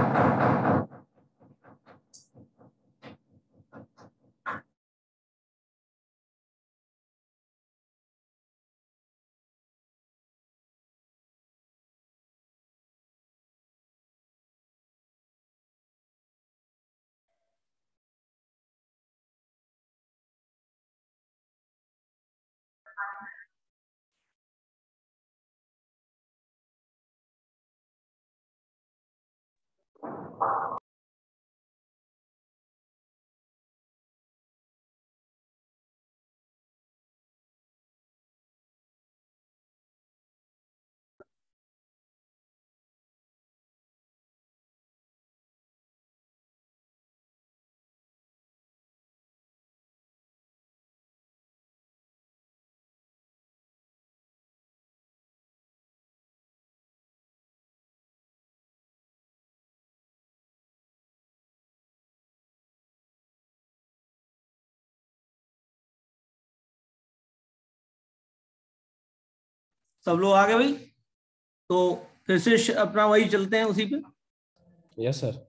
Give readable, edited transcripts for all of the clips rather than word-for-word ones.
सब लोग आ गए भाई? तो फिर से अपना वही चलते हैं उसी पे। Yes sir.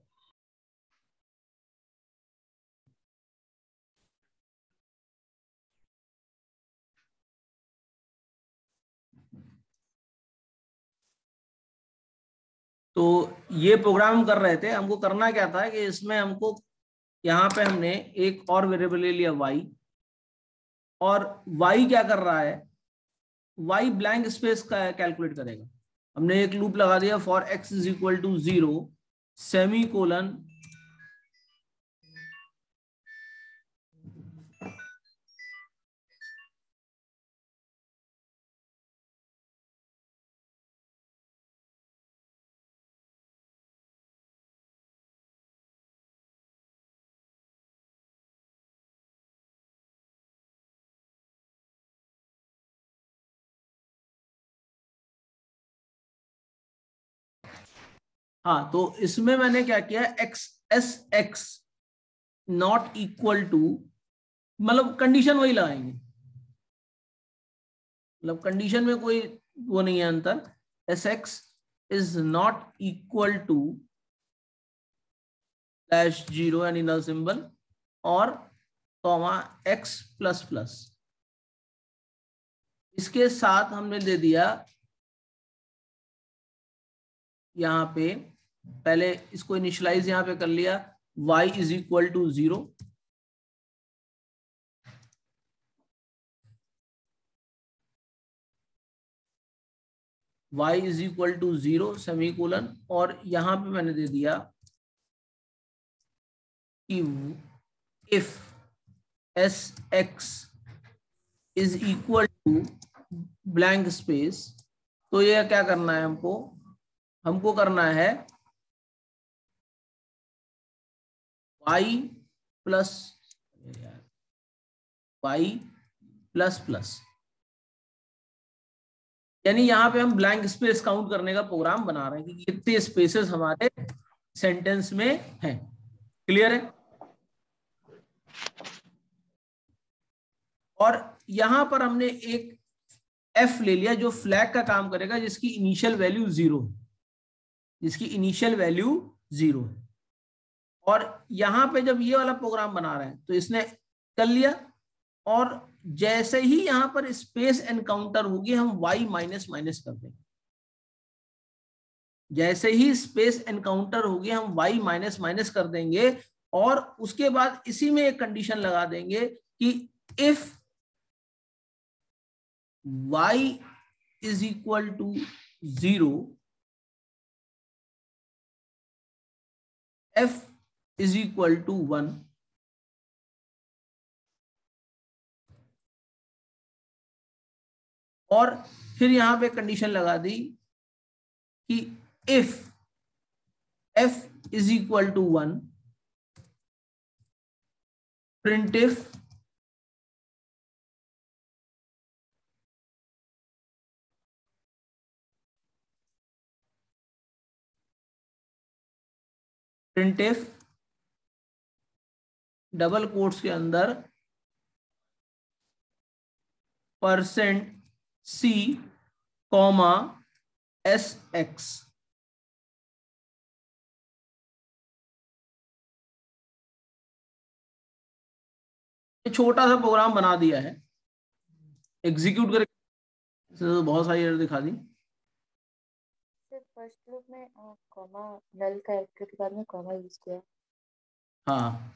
तो ये प्रोग्राम हम कर रहे थे, हमको करना क्या था कि इसमें हमको यहाँ पे हमने एक और वेरिएबल ले लिया y, और y क्या कर रहा है, y ब्लैंक स्पेस का कैलकुलेट करेगा। हमने एक लूप लगा दिया for x is equal to 0 semicolon हाँ, तो इसमें मैंने क्या किया, x s x not equal to, मतलब कंडीशन वही लगाएंगे, मतलब कंडीशन में कोई वो नहीं है अंतर। S x is not equal to dash 0 यानी नल सिंबल, और कॉमा एक्स प्लस प्लस। इसके साथ हमने दे दिया यहाँ पे, पहले इसको इनिशियलाइज यहाँ पे कर लिया, y is equal to 0, y is equal to 0 semicolon, और यहां पे मैंने दे दिया कि if s x is equal to blank space, तो ये क्या करना है हमको, हमको करना है y plus y plus plus, यानी यहां पे हम ब्लैंक स्पेस काउंट करने का प्रोग्राम बना रहे हैं कि कितने स्पेसेस हमारे सेंटेंस में हैं। क्लियर है? और यहां पर हमने एक एफ ले लिया जो फ्लैग का काम करेगा, जिसकी इनिशियल वैल्यू 0 है, जिसकी इनिशियल वैल्यू 0 है। और यहां पे जब ये वाला प्रोग्राम बना रहे हैं तो इसने कर लिया, और जैसे ही यहां पर स्पेस एनकाउंटर होगी हम y माइनस माइनस कर देंगे। जैसे ही स्पेस एनकाउंटर होगी हम y माइनस माइनस कर देंगे, और उसके बाद इसी में एक कंडीशन लगा देंगे कि if y is equal to 0, f is equal to 1, और फिर यहां पे कंडीशन लगा दी कि if f is equal to 1, print if double quotes के अंदर %c कॉमा एस एक्स। छोटा सा प्रोग्राम बना दिया है, एग्जीक्यूट करके तो बहुत सारी एरर दिखा दी। फर्स्ट लूप में कॉमा, नल कैरेक्टर के बाद में कॉमा यूज किया। हाँ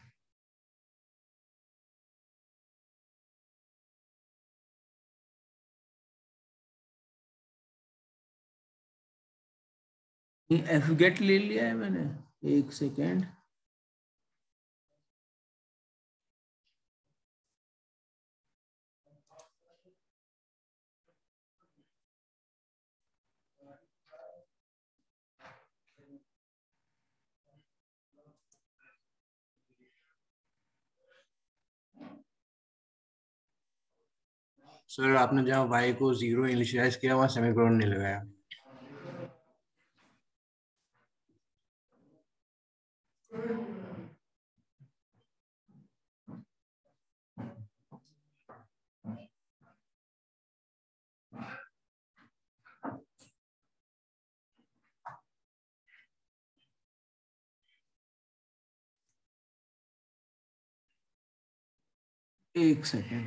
एफ गेट ले लिया है मैंने, एक सेकेंड। सर आपने जहाँ y को 0 इनिशियलाइज किया वहाँ सेमीकोलन नहीं लगाया। एक सेकेंड।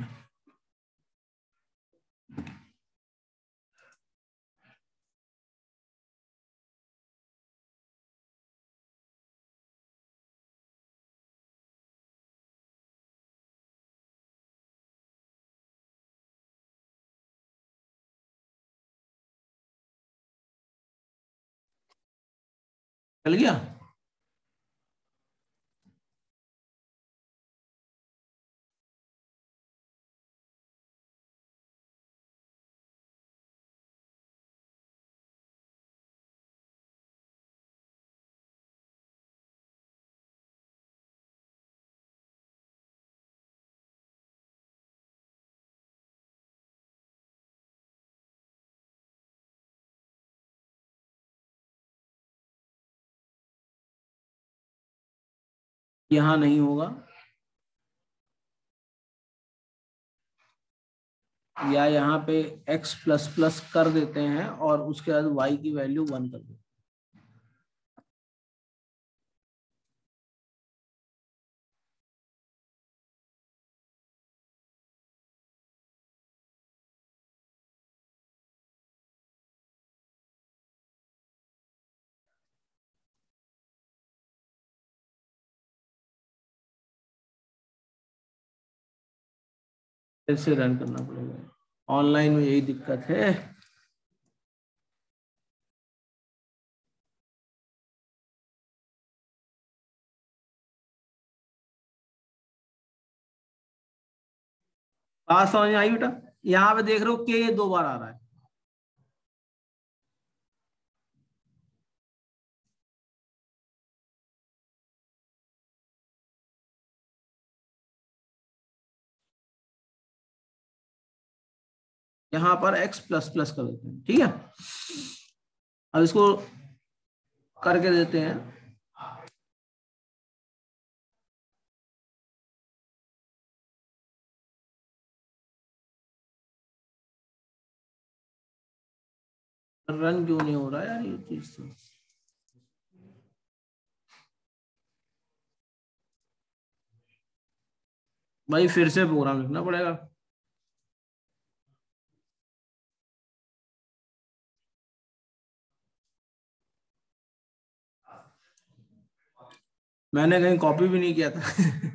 चल गया। यहाँ नहीं होगा, या यहाँ पे x प्लस प्लस कर देते हैं और उसके बाद y की वैल्यू 1 कर देते हैं। फिर से रन करना पड़ेगा, ऑनलाइन में यही दिक्कत है। बात समझ में आई बेटा? यहाँ पे देख रहे हो के ये 2 बार आ रहा है। यहाँ पर x प्लस प्लस कर देते हैं, ठीक है। अब इसको करके देते हैं। रन क्यों नहीं हो रहा है यार ये चीज तो? भाई फिर से प्रोग्राम लिखना पड़ेगा। मैंने कहीं कॉपी भी नहीं किया था।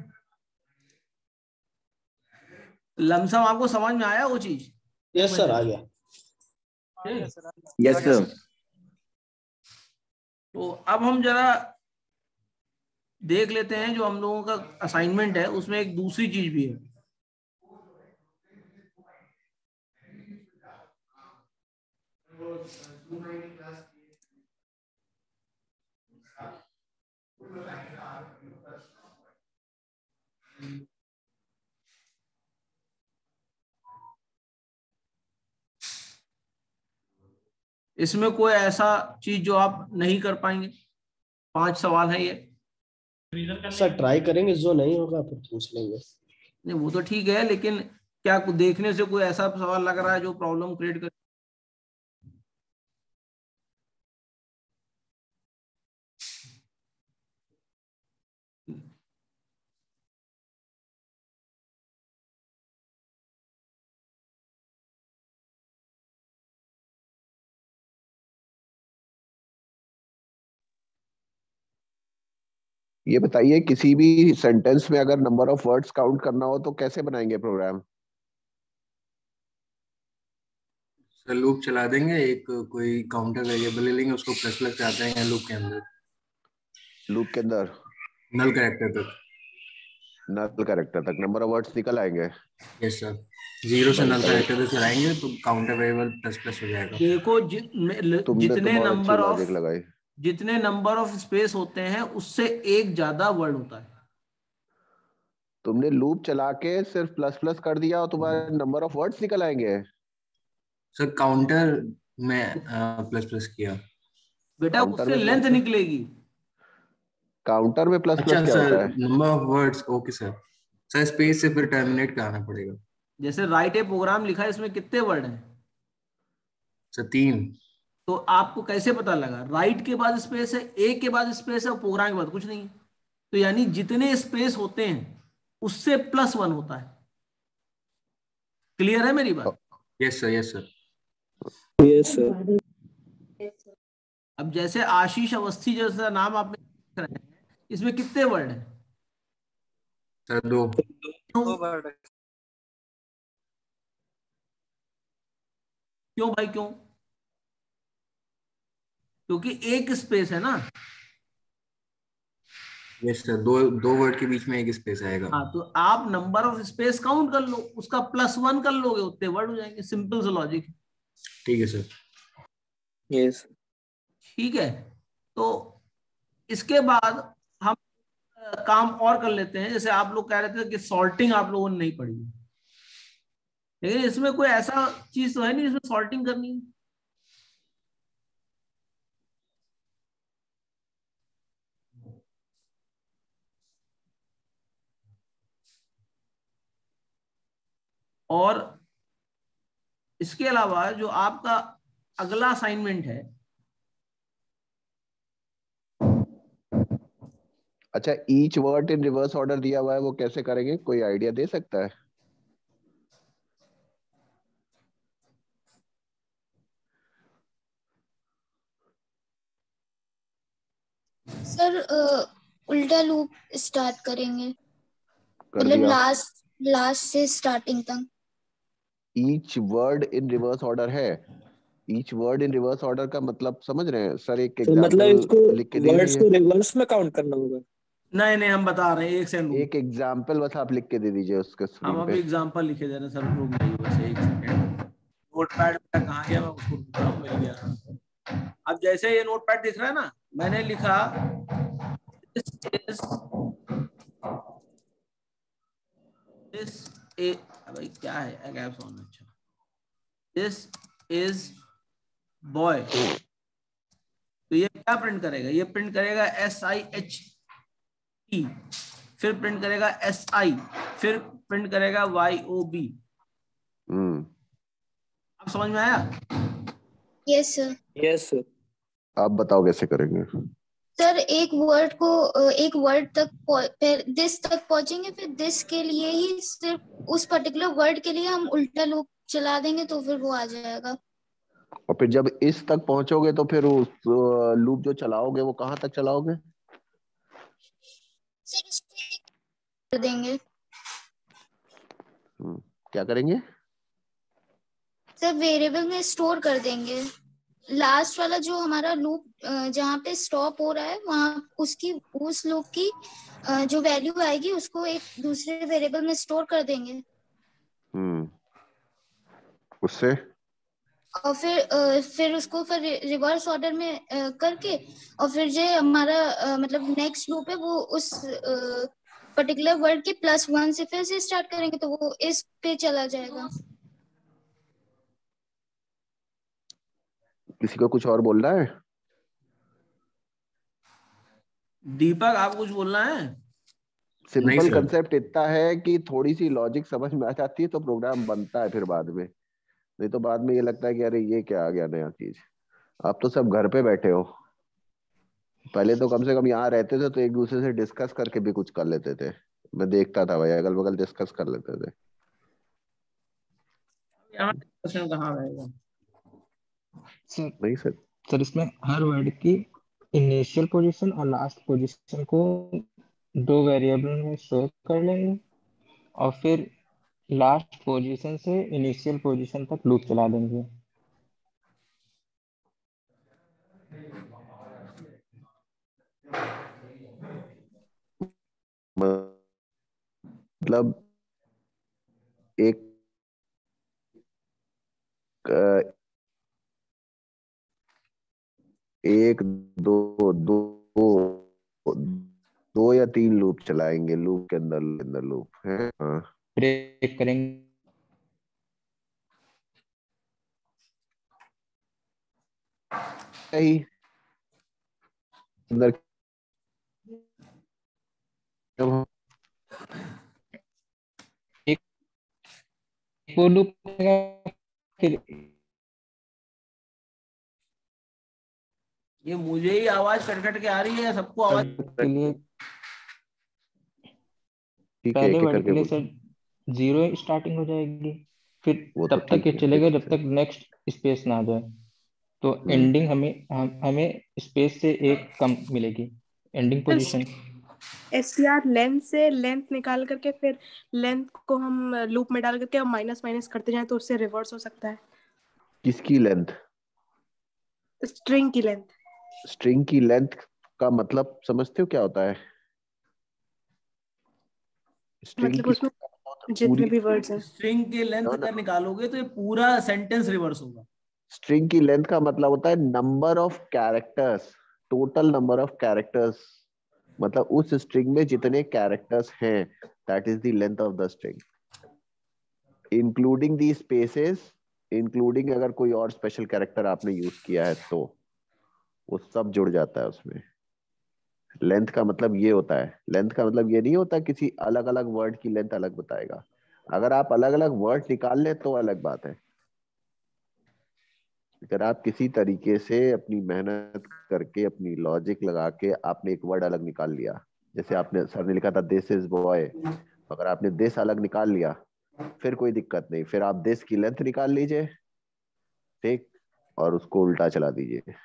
लमसम आपको समझ में आया वो चीज? यस सर, आ गया। Yes sir. तो अब हम जरा देख लेते हैं, जो हम लोगों का असाइनमेंट है उसमें एक दूसरी चीज भी है। इसमें कोई ऐसा चीज जो आप नहीं कर पाएंगे? 5 सवाल है ये। सर ट्राई करेंगे, जो नहीं होगा फिर पूछ लेंगे। नहीं वो तो ठीक है, लेकिन क्या देखने से कोई ऐसा सवाल लग रहा है जो प्रॉब्लम क्रिएट कर? ये बताइए, किसी भी सेंटेंस में अगर नंबर ऑफ वर्ड्स काउंट करना हो तो कैसे बनाएंगे प्रोग्राम? सर लूप चला देंगे, एक कोई काउंटर वेरिएबल ले लेंगे, उसको प्लस प्लस चलाते हैं लूप के अंदर, लूप के अंदर नल कैरेक्टर तक। नल कैरेक्टर तक नंबर ऑफ वर्ड्स निकल आएंगे? यस सर, जीरो से भाई नल साहब, कैरेक्टर तक चलाएंगे तो काउंटर वेरिएबल प्लस प्लस हो जाएगा। देखो तुमने तो जितने बहुत अच्छी नंबर लॉजिक ऑफ लगाई। जितने नंबर ऑफ स्पेस होते हैं उससे एक ज्यादा वर्ड होता है। तुमने लूप चला के सिर्फ प्लस प्लस कर दिया और तुम्हारे नंबर ऑफ वर्ड्स निकल आएंगे? सर काउंटर में प्लस प्लस किया। बेटा काउंटर उससे में प्लस लेंथ प्लस? निकलेगी। काउंटर में प्लस प्लस अच्छा क्या सर, होता है? Number of words, okay sir. Sir space से फिर टर्मिनेट कराना पड़ेगा। जैसे राइट ए प्रोग्राम लिखा है, इसमें कितने वर्ड हैं? सर 3। तो आपको कैसे पता लगा? राइट के बाद स्पेस है, ए के बाद स्पेस है, और प्रोग्राम के बाद कुछ नहीं है। तो यानी जितने स्पेस होते हैं उससे +1 होता है। क्लियर है मेरी बात? Yes sir, yes sir. Yes sir. अब जैसे आशीष अवस्थी जैसा नाम आप लिख रहे हैं, इसमें कितने वर्ड हैं? सर 2। क्यों? क्यों भाई, क्यों? क्योंकि एक स्पेस है ना। यस सर, दो दो वर्ड के बीच में एक स्पेस आएगा। हाँ, तो आप नंबर ऑफ स्पेस काउंट कर लो, उसका +1 कर लोगे, उतने वर्ड हो जाएंगे। सिंपल सा लॉजिक। ठीक है सर। यस। ठीक है, तो इसके बाद हम काम और कर लेते हैं। जैसे आप लोग कह रहे थे कि सॉर्टिंग आप लोगों ने नहीं पढ़ी है, लेकिन इसमें कोई ऐसा चीज तो है नहीं जिसमें सॉर्टिंग करनी है। और इसके अलावा जो आपका अगला असाइनमेंट है, अच्छा, each word in reverse order दिया हुआ है, वो कैसे करेंगे? कोई आइडिया दे सकता है? सर उल्टा लूप स्टार्ट करेंगे, कर मतलब दिया। लास्ट लास्ट से स्टार्टिंग तक। Each word in reverse order है? Each word in reverse order का मतलब समझ रहे हैं सर? एक तो मतलब एग्जांपल इसको लिख के दे वर्ड्स दीजिए। को रिवर्स में काउंट करना होगा? नहीं नहीं, हम बता रहे हैं, एक सेकंड। एक एग्जांपल बस आप लिख के दे दीजिए उसके हम स्क्रीन अभी पे। एग्जांपल लिखे दे रहे हैं सर, रुक जाइए बस एक सेकंड। नोटपैड मेरा कहाँ गया? मैं उसको ढूंढ रहा हूँ, मिल गया। अब जैसे ये नोटपैड दिख रहा है ना, मैंने लिखा दिस इज भाई क्या है गैप ऑन। अच्छा, दिस इज बॉय। तो ये क्या प्रिंट करेगा? ये प्रिंट करेगा SIHT, फिर प्रिंट करेगा SI, फिर प्रिंट करेगा YOB। अब समझ में आया? Yes sir. Yes sir. आप बताओ कैसे करेंगे? सर एक वर्ड को एक वर्ड तक फिर दिस तक पहुंचेंगे, फिर दिस के लिए ही सिर्फ उस पर्टिकुलर वर्ड के लिए हम उल्टा लूप चला देंगे तो फिर वो आ जाएगा। और फिर जब इस तक पहुंचोगे तो फिर उस लूप जो चलाओगे वो कहाँ तक चलाओगे? सर उसको कर देंगे। क्या करेंगे? सर वेरिएबल में स्टोर कर देंगे। लास्ट वाला जो हमारा लूप जहाँ पे स्टॉप हो रहा है, वहाँ उसकी उस लूप की जो वैल्यू आएगी उसको एक दूसरे वेरिएबल में स्टोर कर देंगे। उससे और फिर उसको फिर रिवर्स ऑर्डर में करके, और फिर जो हमारा मतलब नेक्स्ट लूप है वो उस पर्टिकुलर वर्ड के +1 से फिर से स्टार्ट करेंगे तो वो इस पे चला जाएगा। किसी को कुछ और बोलना है? दीपक, आप कुछ बोलना है? नहीं सिंपल सर। कंसेप्ट इतना है कि थोड़ी सी लॉजिक समझ में आ जाती है तो प्रोग्राम बनता है फिर बाद में। नहीं तो बाद में ये लगता है कि अरे ये क्या आ गया नया चीज। आप तो सब घर पे बैठे हो। पहले तो कम से कम यहाँ रहते थे तो एक दूसरे से डिस्कस करके भी कुछ कर लेते थे। मैं देखता था भाई, अगल बगल डिस्कस कर लेते थे। यहाँ डिस्कशन कहाँ रहेगा? सर नहीं सर। सर इसमें हर वर्ड की इनिशियल पोजीशन और लास्ट पोजीशन को दो वेरिएबल में स्टोर कर लेंगे और फिर लास्ट पोजीशन से इनिशियल पोजीशन तक लूप चला देंगे। मतलब एक अ, एक दो दो दो या तीन लूप चलाएंगे, लूप के अंदर लूप है। हाँ ब्रेक करेंगे। ही अंदर जब हम एक वो लूप फिर ये मुझे ही आवाज कट कट के आ रही है या सबको आवाज? के लिए ठीक है, पहले एक एक वर्ड के करके लिए बोल। सर 0 स्टार्टिंग हो जाएगी, फिर वो तो तब तक ठीक ये है, चलेगा देखो जब तक नेक्स्ट स्पेस ना आ जाए। तो हम्म एंडिंग हमें स्पेस से एक कम मिलेगी एंडिंग पोजीशन। STR लेंथ से लेंथ निकाल करके फिर लेंथ को हम लूप में डाल करके माइनस माइनस करते जाएं तो उससे रिवर्स हो सकता है। किसकी लेंथ? स्ट्रिंग की लेंथ। स्ट्रिंग की लेंथ का मतलब समझते हो क्या होता है? स्ट्रिंग मतलब की उसमें जितने पूरी भी वर्ड्स हैं। स्ट्रिंग के लेंथ ना अगर निकालोगे तो ये पूरा सेंटेंस रिवर्स होगा। स्ट्रिंग की लेंथ का मतलब होता है number of characters, total number of characters, मतलब उस स्ट्रिंग में जितने कैरेक्टर्स हैं, that is the length of the string, including the spaces, including अगर कोई और स्पेशल कैरेक्टर आपने यूज किया है तो वो सब जुड़ जाता है उसमें। लेंथ का मतलब ये होता है, लेंथ का मतलब ये नहीं होता किसी अलग अलग वर्ड की लेंथ अलग बताएगा। अगर आप अलग अलग वर्ड निकाल ले तो अलग बात है। अगर आप किसी तरीके से अपनी मेहनत करके अपनी लॉजिक लगा के आपने एक वर्ड अलग निकाल लिया, जैसे आपने सर ने लिखा था दिस इज बॉय, अगर आपने दिस अलग निकाल लिया फिर कोई दिक्कत नहीं, फिर आप दिस की लेंथ निकाल लीजिए, ठीक, और उसको उल्टा चला दीजिए।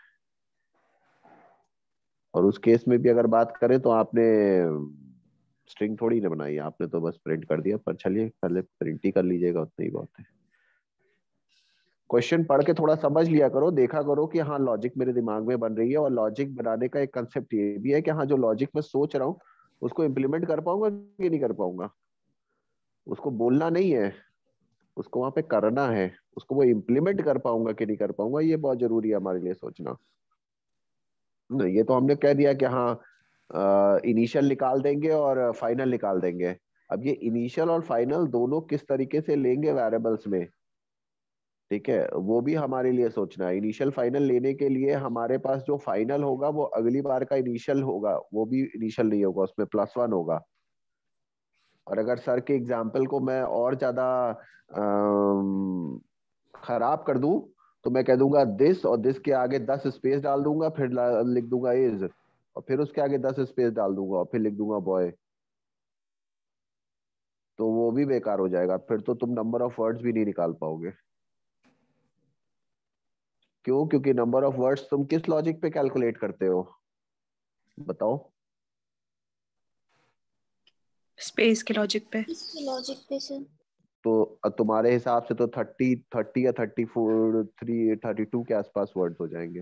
और उस केस में भी अगर बात करें तो आपने स्ट्रिंग थोड़ी ना बनाई, आपने तो बस प्रिंट कर दिया, पर चलिए पहले प्रिंट ही कर लीजिएगा, उतना ही बहुत है। क्वेश्चन पढ़ के थोड़ा समझ लिया करो, देखा करो कि हाँ लॉजिक मेरे दिमाग में बन रही है, और लॉजिक बनाने का एक कंसेप्ट ये भी है कि हाँ जो लॉजिक में सोच रहा हूँ उसको इम्प्लीमेंट कर पाऊंगा कि नहीं कर पाऊंगा। उसको बोलना नहीं है, उसको वहां पे करना है, उसको वो इम्प्लीमेंट कर पाऊंगा कि नहीं कर पाऊंगा, ये बहुत जरूरी है हमारे लिए सोचना। नहीं, ये तो हमने कह दिया कि हाँ इनिशियल निकाल देंगे और फाइनल निकाल देंगे। अब ये इनिशियल और फाइनल दोनों किस तरीके से लेंगे वेरिएबल्स में, ठीक है, वो भी हमारे लिए सोचना है। इनिशियल फाइनल लेने के लिए हमारे पास जो फाइनल होगा वो अगली बार का इनिशियल होगा, वो भी इनिशियल नहीं होगा, उसमें +1 होगा। और अगर सर के एग्जाम्पल को मैं और ज्यादा खराब कर दूं तो मैं कह दूंगा दिस, और दिस के आगे 10 स्पेस डाल दूंगा, फिर लिख दूंगा इज, और फिर उसके आगे 10 स्पेस डाल दूंगा और फिर लिख दूंगा बॉय, तो वो भी बेकार हो जाएगा, फिर तो तुम नंबर ऑफ वर्ड्स भी नहीं निकाल पाओगे। क्यों? क्योंकि नंबर ऑफ वर्ड्स तुम किस लॉजिक पे कैलकुलेट करते हो बताओ? स्पेस के लॉजिक पे। इसके लॉजिक पे से। तो तुम्हारे हिसाब से तो 30 या 32 के आसपास वर्ड्स हो जाएंगे।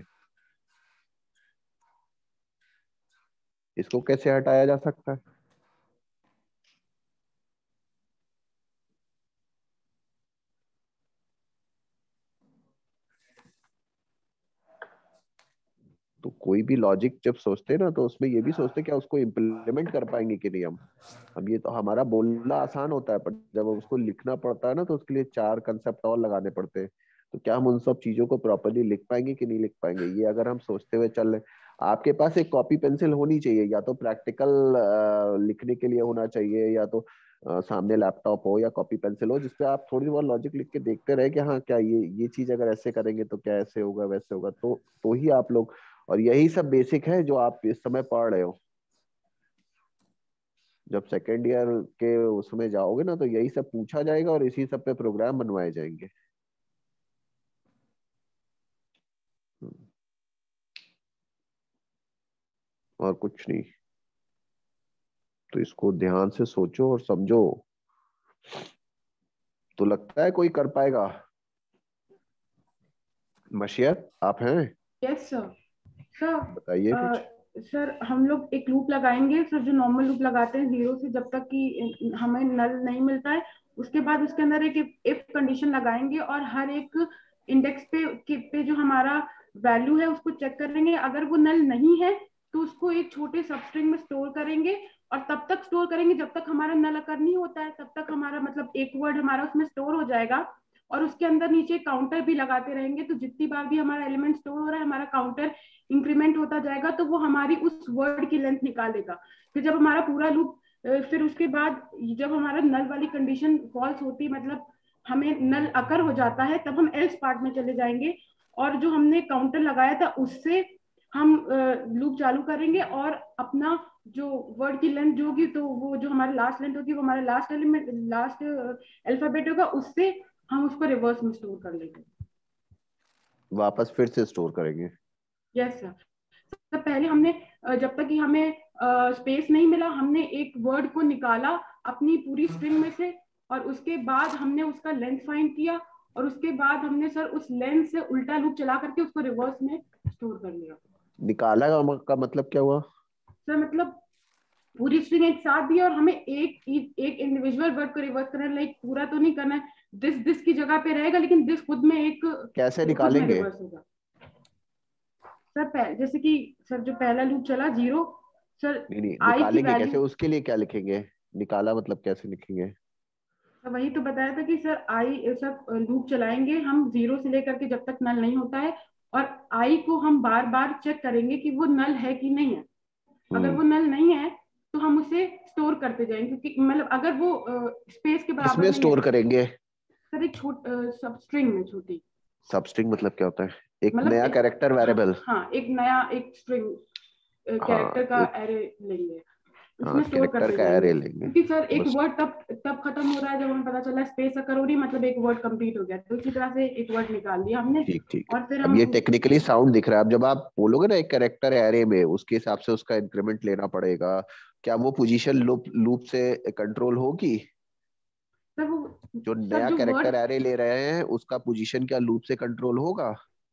इसको कैसे हटाया जा सकता है? तो कोई भी लॉजिक जब सोचते हैं ना तो उसमें ये भी सोचते हैं क्या उसको इम्प्लीमेंट कर पाएंगे कि नहीं हम। अब ये तो हमारा बोलना आसान होता है, पर जब उसको लिखना पड़ता है ना तो उसके लिए 4 कंसेप्ट और लगाने पड़ते हैं। तो क्या हम उन सब चीजों को प्रॉपरली लिख पाएंगे कि नहीं लिख पाएंगे, ये अगर हम सोचते हुए चल रहे। आपके पास एक कॉपी पेंसिल होनी चाहिए, या तो प्रैक्टिकल लिखने के लिए होना चाहिए, या तो सामने लैपटॉप हो या कॉपी पेंसिल हो जिसपे आप थोड़ी बहुत लॉजिक लिख के देखते रहे कि हाँ क्या ये चीज अगर ऐसे करेंगे तो क्या ऐसे होगा वैसे होगा, तो ही आप लोग। और यही सब बेसिक है जो आप इस समय पढ़ रहे हो। जब सेकेंड ईयर के उसमें जाओगे ना तो यही सब पूछा जाएगा और इसी सब पे प्रोग्राम बनवाए जाएंगे। और कुछ नहीं। तो इसको ध्यान से सोचो और समझो। तो लगता है कोई कर पाएगा? मशियत आप हैं? Yes sir. सर बताइए कुछ। सर हम लोग एक लूप लगाएंगे सर, जो नॉर्मल लूप लगाते हैं 0 से जब तक कि हमें नल नहीं मिलता है। उसके बाद उसके अंदर एक इफ कंडीशन लगाएंगे और हर एक इंडेक्स पे जो हमारा वैल्यू है उसको चेक करेंगे। अगर वो नल नहीं है तो उसको एक छोटे सबस्ट्रिंग में स्टोर करेंगे, और तब तक स्टोर करेंगे जब तक हमारा नल अकर नहीं होता है। तब तक हमारा मतलब एक वर्ड हमारा उसमें स्टोर हो जाएगा, और उसके अंदर नीचे काउंटर भी लगाते रहेंगे। तो जितनी बार भी हमारा एलिमेंट स्टोर हो रहा है, हमारा काउंटर इंक्रीमेंट होता जाएगा, तो वो हमारी उस वर्ड की लेंथ निकालेगा। फिर जब हमारा पूरा लूप, फिर उसके बाद जब हमारा नल वाली कंडीशन फॉल्स होती, मतलब हमें नल अकर हो जाता है, तब हम एल्स पार्ट में चले जाएंगे, और जो हमने काउंटर लगाया था उससे हम लूप चालू करेंगे, और अपना जो वर्ड की लेंथ जो होगी, तो वो जो हमारी लास्ट लेंथ होगी वो हमारा लास्ट एलिमेंट, लास्ट अल्फाबेट होगा, उससे हम उसको रिवर्स में स्टोर कर लेंगे। वापस फिर से स्टोर करेंगे? Yes sir. तो पहले हमने जब तक कि हमें स्पेस नहीं मिला, हमने एक वर्ड को निकाला अपनी पूरी स्ट्रिंग में से, और उसके बाद हमने उसका लेंथ फाइंड किया, और उसके बाद हमने सर उस लेंथ से उल्टा लूप चला करके उसको रिवर्स में स्टोर कर लिया। निकाला का मतलब क्या हुआ सर मतलब पूरी स्ट्रिंग एक साथ दी और हमें एक इंडिविजुअल वर्ड को रिवर्स करना, लाइक पूरा तो नहीं करना है। दिस की जगह पे रहेगा, लेकिन दिस खुद में एक कैसे खुद में निकालेंगे? रिवर्स होगा सर। जैसे कि सर जो पहला लूप चला 0, सर नहीं आई की निकालेंगे कैसे? वैल्यू, उसके लिए क्या लिखेंगे? निकाला मतलब कैसे लिखेंगे? तो वही तो बताया था कि सर आई सर लूप चलाएंगे हम 0 से लेकर के जब तक नल नहीं होता है, और आई को हम बार बार चेक करेंगे कि वो नल है कि नहीं है। अगर वो नल नहीं है तो हम उसे स्टोर करते जाएंगे, क्योंकि मतलब अगर वो स्पेस के बराबर किसमें नहीं स्टोर है करेंगे? सर, एक सब स्ट्रिंग में छोटी, सबस्ट्रिंग मतलब क्या होता है? एक मतलब नया कैरेक्टर वेरिएबल? हाँ एक नया एक स्ट्रिंग हाँ कैरेक्टर का एक, एरे लेंगे, हाँ उसमें स्टोर कैरेक्टर करते का जाएंगे। एरे लेंगे क्योंकि सर एक बस। वर्ड तब खत्म हो रहा है जब हमें पता चला स्पेस अकर हो रही, मतलब एक वर्ड कंप्लीट हो गया। तो इसी तरह से एक वर्ड निकाल लिया हमने, ठीक ठीक। और फिर अब हम ये टेक्निकली साउंड दिख रहा है। अब जब आप बोलोगे ना एक कैरेक्टर एरे में, उसके हिसाब से उसका इंक्रीमेंट लेना पड़ेगा। क्या वो पोजीशन लूप से कंट्रोल होगी? सर वो जो सर नया जो कैरेक्टर वर्ड एरे ले रहे हैं उसका पोजीशन क्या लूप से कंट्रोल होगा?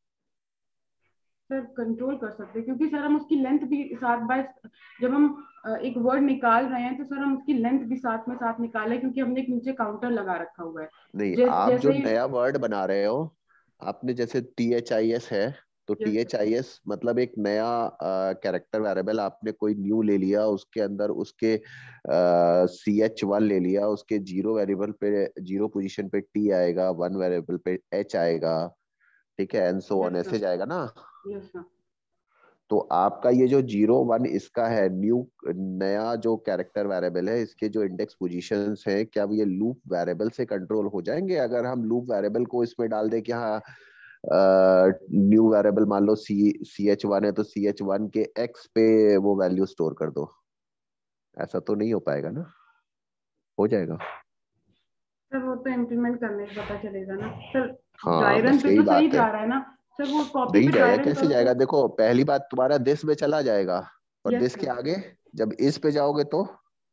सर कंट्रोल कर सकते हैं, क्योंकि सर हम उसकी लेंथ भी साथ बाय, जब हम एक वर्ड निकाल रहे हैं तो सर हम उसकी लेंथ भी साथ निकाले, क्योंकि हमने एक नीचे काउंटर लगा रखा हुआ है। नहीं, आप जो जैसे नया वर्ड बना रहे हो, आपने जैसे THIS है, तो THIS मतलब एक नया कैरेक्टर वेरिएबल आपने कोई न्यू ले लिया, उसके अंदर उसके CH1 ले लिया, उसके 0 वेरिएबल पे 0 पोजीशन पे T आएगा, 1 वेरिएबल पे H आएगा, ठीक है, एंड सो ऑन, ऐसे जाएगा ना। Yes sir. तो आपका ये जो 0 1 इसका है न्यू, नया जो कैरेक्टर वेरिएबल है, इसके जो इंडेक्स पोजीशंस है, क्या ये लूप वेरिएबल से कंट्रोल हो जाएंगे? अगर हम लूप वेरिएबल को इसमें डाल दें कि हाँ न्यू वेरिएबल मान लो CH1 है, तो CH1 के X पे वो वैल्यू स्टोर कर दो, ऐसा तो नहीं हो पाएगा ना? हो जाएगा? सर वो तो इम्प्लीमेंट करने से पता चलेगा ना सर। हाँ ड्राई रन बस पे यही तो सही बात है। जा रहा है ना सर, वो कॉपी नहीं पे ड्राई जाएगा, रन कैसे करो जाएगा? तो। देखो पहली बात, तुम्हारा दिस में चला जाएगा, और यस दिस के सर। आगे जब इस पे जाओगे तो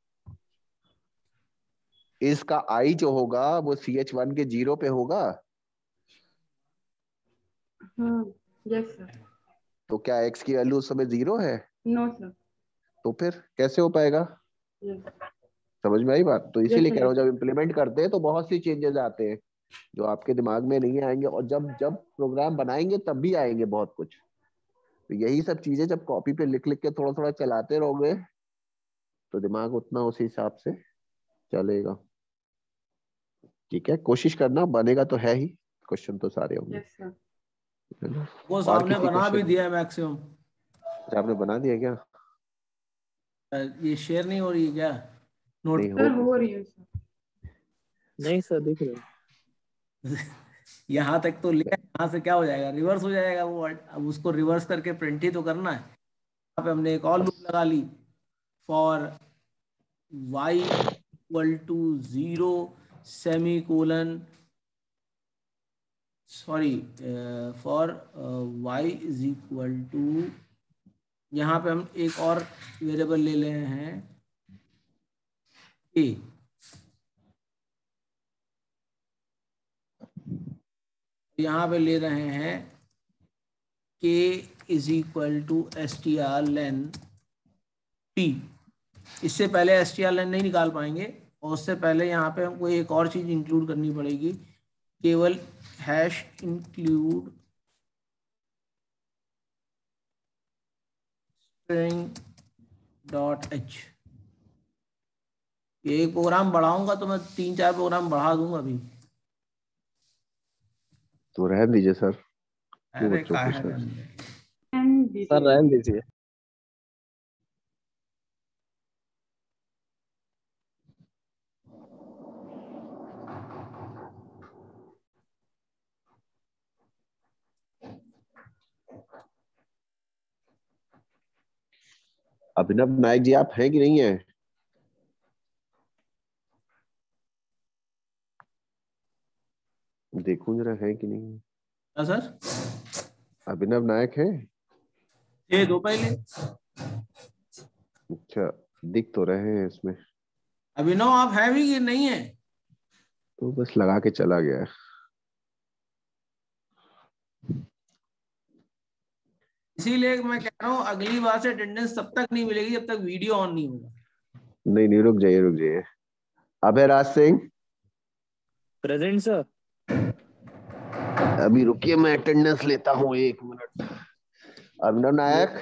इसका आई जो होगा वो CH1 के 0 पे होगा। Yes sir. तो क्या X की वैल्यू उस समय 0 है? No sir. तो फिर कैसे हो पाएगा? यस। समझ में आई बात? तो यस इसीलिए सर। कह रहा हूँ, यस जब इम्प्लीमेंट करते हैं तो बहुत सी चेंजेस आते हैं जो आपके दिमाग में नहीं आएंगे, और जब जब प्रोग्राम बनाएंगे तब भी आएंगे बहुत कुछ। तो यही सब चीजें जब कॉपी पे लिख लिख के थोड़ा थोड़ा चलाते रहोगे तो दिमाग उतना उसी हिसाब से चलेगा। ठीक है, कोशिश करना, बनेगा तो है ही, क्वेश्चन तो सारे होंगे, यस सर। है ना? वो और सामने किसी बना भी क्वेश्चन? दिया है मैक्सिमम। आपने बना दिया क्या? ये शेयर नहीं हो रही है क्या नोट? नहीं हो सर हो रही है सर। नहीं सर दिख रहा है। यहाँ तक तो लिया, यहाँ से क्या हो जाएगा? रिवर्स हो जाएगा वो वर्ड। अब उसको रिवर्स करके प्रिंट ही तो करना है। यहाँ पे हमने एक और लूप लगा ली, for y = 0 semicolon, sorry, for y = यहाँ पे हम एक और वेरिएबल ले रहे हैं ए, यहाँ पे ले रहे हैं k is equal to str len p। इससे पहले str len नहीं निकाल पाएंगे, और उससे पहले यहाँ पे हमको एक और चीज इंक्लूड करनी पड़ेगी, केवल hash include string dot h। ये एक प्रोग्राम बढ़ाऊंगा तो मैं 3-4 प्रोग्राम बढ़ा दूंगा अभी। तो रहने दीजिए सर, क्यों अरे बच्चों का को है सर। सर रहने दीजिए। अभिनव नायक जी, आप हैं कि नहीं है? देखूं जरा है कि नहीं है। क्या सर? अभिनव नायक है? ये दो पहले अच्छा, दिख तो रहे हैं इसमें। अभिनव आप है भी कि नहीं है? तो बस लगा के चला गया। इसीलिए मैं कह रहा हूँ अगली बार से अटेंडेंस तब तक नहीं मिलेगी जब तक वीडियो ऑन नहीं होगा। नहीं नहीं, रुक जाइए रुक जाइए। Abhay Raj Singh, present sir. अभी रुकिए, मैं अटेंडेंस लेता हूँ 1 मिनट। अभिनव नायक,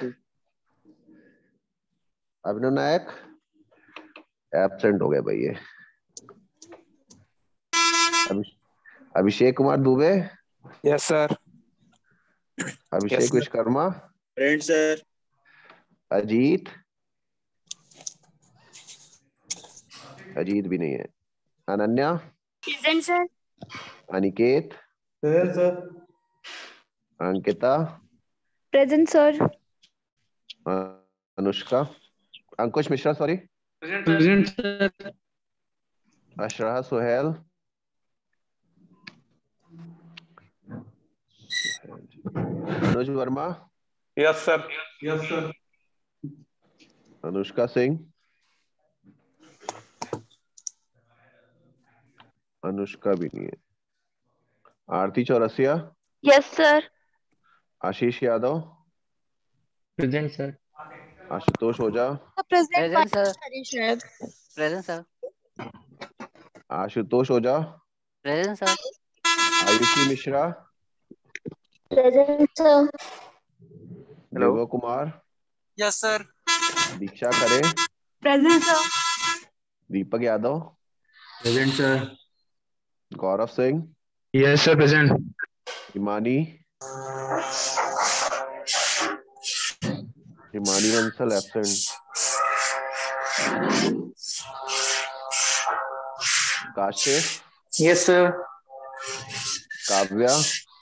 अभिनव नायक एब्सेंट हो गए भाई ये। Abhishek Kumar Dubey, yes sir. Abhishek Vishwakarma, present sir. Ajit, Ajit भी नहीं है। Ananya, present sir. Aniket, present sir. Ankita, present sir. Anushka, Ankush Mishra sorry, present sir. Ashra Suhail, Anuj Verma, yes sir. Yes sir. Anushka Singh, Anushka भी नहीं है। Aarti Chaurasia, yes sir. Ashish Yadav, present sir. Ashutosh Ojha, present sir. शायद। Present sir. Ashutosh Ojha, present sir. Aayushi Mishra, present sir. देवा Kumar, yes sir. Diksha Khare, present sir. Deepak Yadav, present sir. Gaurav Singh, yes sir. Present. Himani, Himani Bansal absent. Kashif, yes sir. Kavya,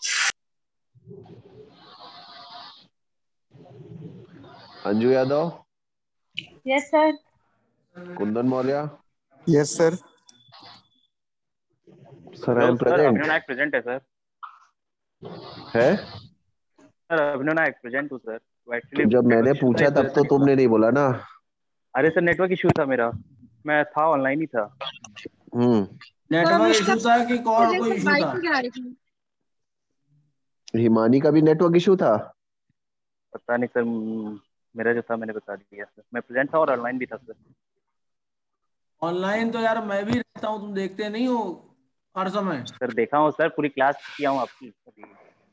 Anju Yadav, yes sir. Kundan Maurya, yes sir. Sir I am present. Abhinav Nayak present है sir. है? Sir Abhinav Nayak present हूँ sir. वो actually तो जब मैंने पूछा तब तो तुमने नहीं बोला ना। अरे सर नेटवर्क इशू था मेरा, मैं था ऑनलाइन ही था। नेटवर्क इशू था कि और कोई इशू था? हिमानी का भी नेटवर्क इशू था। पता नहीं सर, मेरा जो था मैंने बता दिया सर। मैं प्रेजेंट था और ऑनलाइन भी था सर। ऑनलाइन तो यार मैं भी रहता हूँ, तुम देखते नहीं हो हर समय। सर देखा हूँ सर, पूरी क्लास किया हूँ आपकी अभी।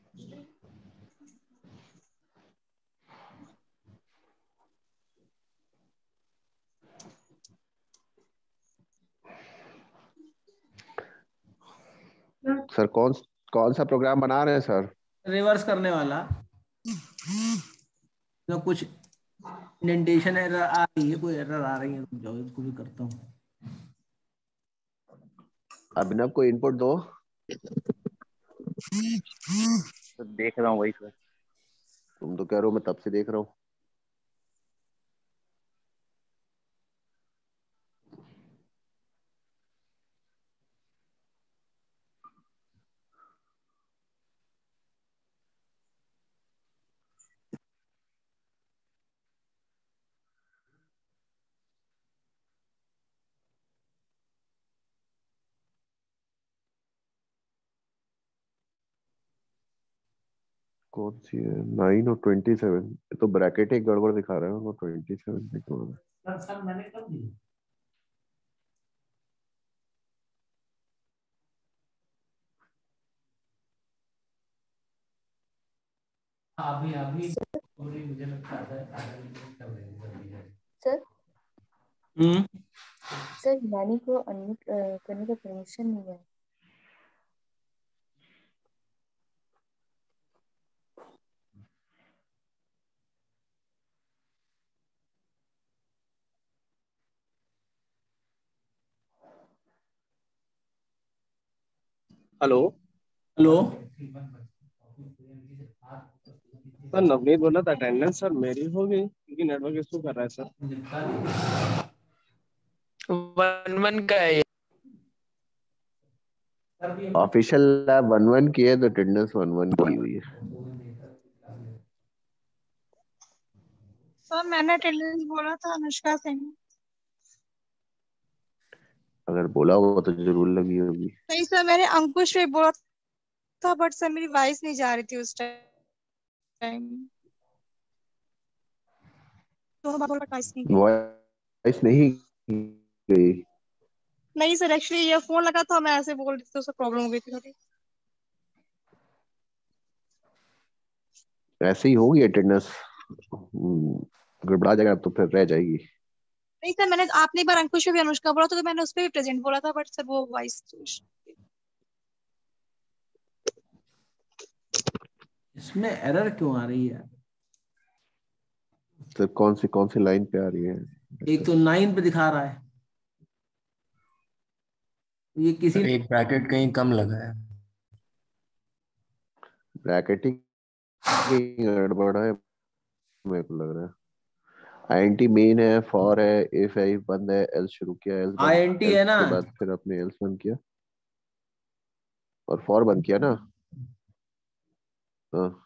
सर कौन कौन सा प्रोग्राम बना रहे हैं सर? रिवर्स करने वाला तो कुछ इंडेंटेशन एरर आ रही है, कोई एरर आ रही है, रुक जाओ इसको भी करता हूँ। अभिनव को इनपुट दो। तो देख रहा हूँ वही सर। तुम तो कह रहे हो, मैं तब से देख रहा हूँ। कौन सी है? 9 और 27, तो ब्रैकेट एक गड़बड़ दिखा रहा है वो 27 पे क्यों है? सर मैंने कब दी? अभी अभी मुझे लगता है सर हम्म सर हिमानी को अनम्यूट करने का परमिशन नहीं है। Hello hello. सर, नवनीत बोला था अटेंडेंस सर मेरी होगी क्योंकि नेटवर्क इशू कर रहा है सर। 1-1 का है। ऑफिशियल लैब 1-1 की है तो अटेंडेंस 1-1 की हुई है। सर मैंने अटेंडेंस बोला था अनुष्का सिंह। अगर बोला होगा तो जरूर लगी होगी। नहीं सर, मैंने अंकुश पे बोला था, बट सर मेरी वॉइस नहीं जा रही थी उस टाइम, तो हम वॉइस नहीं गई। वॉइस नहीं गई? नहीं सर, एक्चुअली ये फोन लगा था, मैं ऐसे बोल रही थी तो उससे प्रॉब्लम हो गई थी थोड़ी। ऐसे ही होगी अटेंडेंस, गड़बड़ा जाएगा तो फिर रह जाएगी। नहीं सर, मैंने आपने एक बार अंकुश पे भी अनुष्का बोला था तो मैंने उस पर भी प्रेजेंट बोला था, बट सर वो वॉइस। इसमें एरर क्यों आ रही है? तो कौन सी लाइन पे आ रही है? एक तो 9 पे दिखा रहा है, ये किसी एक ब्रैकेट कहीं कम लगा है। ब्रैकेटिंग गड़बड़ है मेरे को लग रहा है। आईएनटी मेन है, फॉर है, इफ है, इफ बंद है, एल्स शुरू किया, एल्स बंद, आईएनटी है एल्स ना, के बाद फिर आपने एल्स बंद किया और फॉर बंद किया ना। हाँ,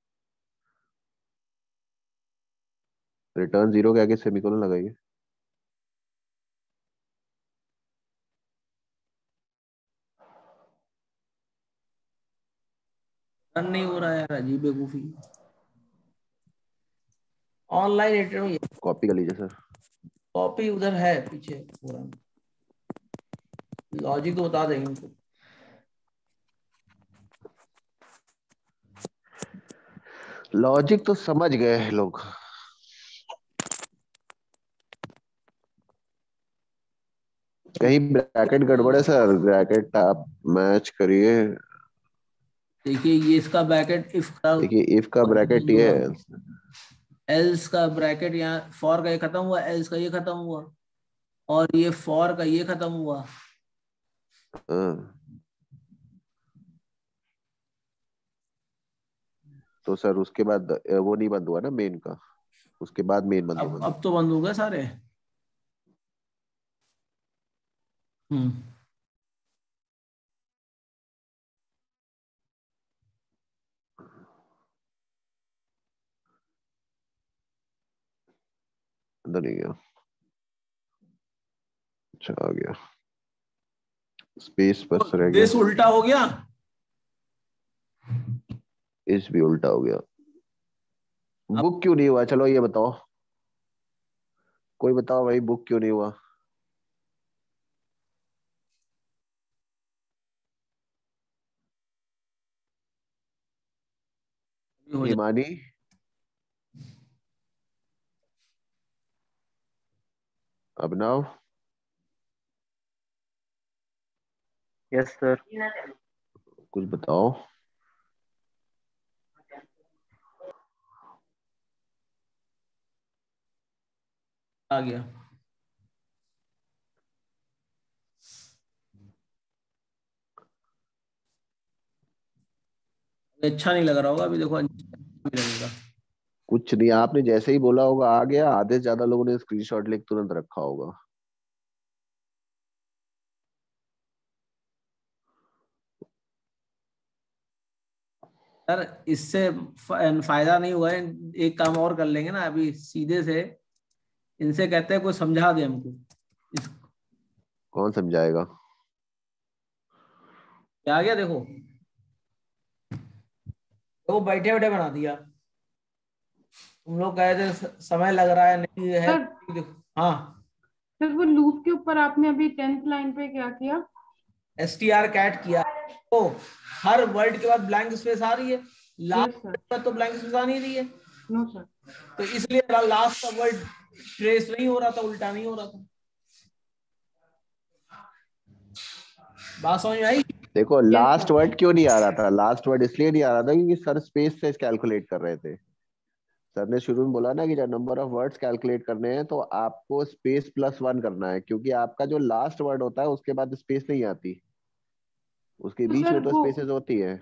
रिटर्न 0 के आगे सेमीकोलन लगाइए। रन नहीं हो रहा है यार, अजीब बेवकूफी। ऑनलाइन इंटरव्यू कॉपी कर लीजिए सर। कॉपी उधर है पीछे पूरा, लॉजिक तो बता देंगे उनको। लॉजिक तो समझ गए हैं लोग। कहीं ब्रैकेट गड़बड़ है सर, ब्रैकेट आप मैच करिए। देखिए ये इसका ब्रैकेट इफ का, देखिए इफ का ब्रैकेट ये है, एल्स का ब्रैकेट यहाँ, फॉर का ये खत्म हुआ, एल्स का ये खत्म हुआ, और ये फॉर का ये खत्म हुआ। हाँ। तो सर उसके बाद वो नहीं बंद हुआ ना मेन का, उसके बाद मेन बंद हुआ। अब तो बंद हो गए सारे। अंदर नहीं गया, अच्छा आ गया। स्पेस बस रह गया। बेस उल्टा हो गया, इस भी उल्टा हो गया। बुक क्यों नहीं हुआ? चलो ये बताओ, कोई बताओ भाई, बुक क्यों नहीं हुआ? Himani, Abhinav, yes sir. कुछ बताओ। आ गया। अच्छा नहीं लग रहा होगा, अभी देखो अच्छा लगेगा। कुछ नहीं, आपने जैसे ही बोला होगा आ गया, आधे से ज्यादा लोगों ने स्क्रीनशॉट लेके तुरंत रखा होगा। सर इससे फायदा नहीं हुआ है, एक काम और कर लेंगे ना अभी सीधे से, इनसे कहते हैं कोई समझा दे हमको। कौन समझाएगा? क्या आ गया देखो, वो बैठे बैठे बना दिया। तुम लोग कहे थे समय लग रहा है, नहीं है। हाँ सर वो लूप के ऊपर आपने अभी 10th लाइन पे क्या किया? str कैट किया, तो हर वर्ड के बाद ब्लैंक स्पेस आ रही है, लास्ट पर तो ब्लैंक स्पेस आ नहीं रही है। No sir. तो इसलिए लास्ट का वर्ड ट्रेस नहीं हो रहा था, उल्टा नहीं हो रहा था। बात समझ में आई? देखो लास्ट वर्ड क्यों नहीं आ रहा था, लास्ट वर्ड इसलिए नहीं आ रहा था क्योंकि सर स्पेस से कैलकुलेट कर रहे थे। सर ने शुरू में बोला ना कि जब नंबर ऑफ वर्ड्स कैलकुलेट करने हैं तो आपको स्पेस +1 करना है, क्योंकि आपका जो लास्ट वर्ड होता है उसके बाद स्पेस नहीं आती, उसके तो बीच सर में तो वो स्पेसेस होती है।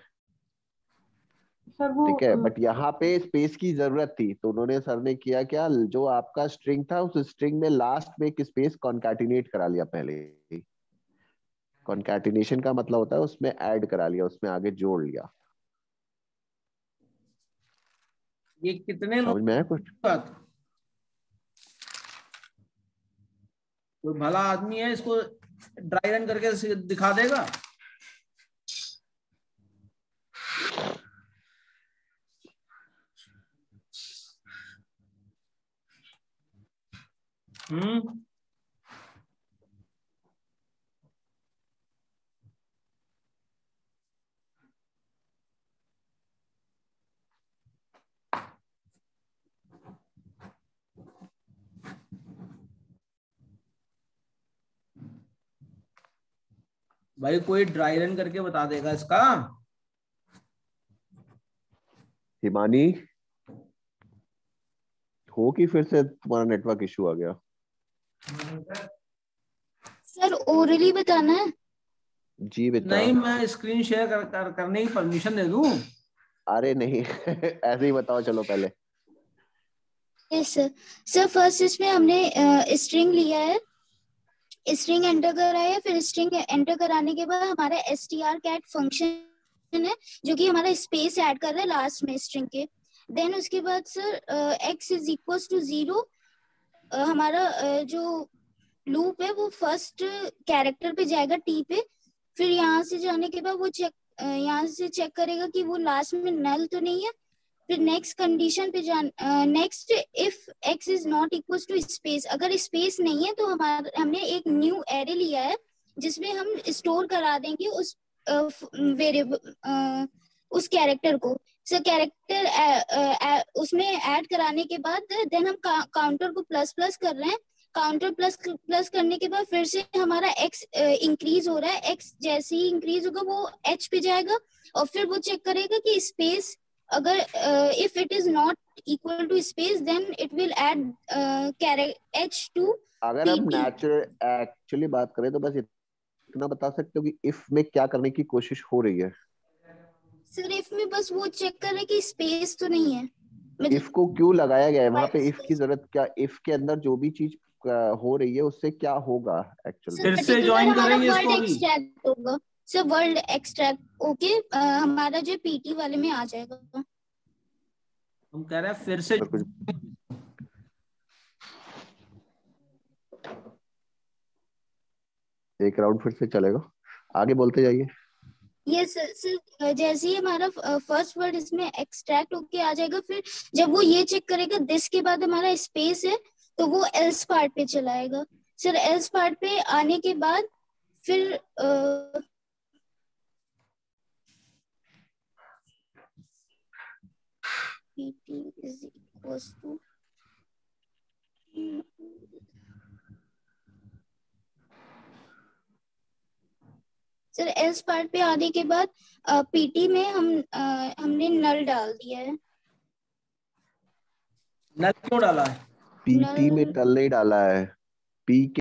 सर वो ठीक है, बट यहाँ पे स्पेस की जरूरत थी, तो उन्होंने सर ने किया क्या, जो आपका स्ट्रिंग था उस स्ट्रिंग में लास्ट में एक स्पेस कॉन्कैटिनेट करा लिया पहले ही। कॉन्कैटिनेशन का मतलब होता है उसमें ऐड करा लिया, उसमें आगे जोड़ लिया। ये कितने समझ में आया कुछ? बात? कोई भला आदमी है, इसको ड्राई रन करके दिखा देगा? भाई कोई ड्राई रन करके बता देगा इसका? हिमानी हो कि फिर से तुम्हारा नेटवर्क इशू आ गया? सर ओरली बताना है? जी बेटा। नहीं, मैं स्क्रीन शेयर करने की परमिशन दे दूं? अरे नहीं ऐसे ही बताओ चलो पहले। Yes sir. सर फर्स्ट इसमें हमने स्ट्रिंग लिया है, स्ट्रिंग एंटर कराया, फिर स्ट्रिंग एंटर कराने के बाद हमारा str कैट फंक्शन है जो कि हमारा स्पेस ऐड कर रहा है लास्ट में स्ट्रिंग के। देन उसके बाद sir x is equal to 0, हमारा जो लूप है वो फर्स्ट कैरेक्टर पे जाएगा t पे, फिर यहाँ से जाने के बाद वो यहाँ से चेक करेगा कि वो लास्ट में नल तो नहीं है, फिर नेक्स्ट कंडीशन पे next if x is not equal to space, अगर स्पेस नहीं है तो हमने एक न्यू एरे लिया है जिसमें हम स्टोर करा देंगे उस वेरिएबल उस कैरेक्टर को। सो कैरेक्टर उसमें ऐड कराने के बाद देन हम काउंटर को प्लस प्लस कर रहे हैं, काउंटर प्लस प्लस करने के बाद फिर से हमारा x इंक्रीज हो रहा है, x जैसे ही इंक्रीज होगा वो h पे जाएगा और फिर वो चेक करेगा कि स्पेस अगर if it is not equal to space then it will add h to. अगर हम नेचुरल एक्चुअली बात करें तो बस इतना बता सकते हो कि इफ में क्या करने की कोशिश हो रही है? सर इफ में बस वो चेक कर रहे कि स्पेस तो नहीं है। इफ को क्यों लगाया गया है वहां पे? इफ की जरूरत क्या? इफ के अंदर जो भी चीज हो रही है उससे क्या होगा एक्चुअली? फिर से ज्वाइन करेंगे इसको अभी। एक्सट्रैक्ट होगा सर, वर्ल्ड एक्सट्रैक्ट ओके, हमारा जो पीटी वाले में आ जाएगा। हम कह रहे हैं फिर से एक राउंड फिर से चलेगा, आगे बोलते जाइए। यस सर, जैसे ही हमारा फर्स्ट वर्ड इसमें एक्सट्रैक्ट होके आ जाएगा, फिर जब वो ये चेक करेगा दिस के बाद हमारा स्पेस है तो वो एल्स पार्ट पे चलाएगा। सर एल्स पार्ट पे आने के बाद फिर pt is equals to sir else part पे आने के बाद पीटी में हमने नल डाल दिया है। नल क्यों डाला है? पीटी में नल नहीं डाला है, पी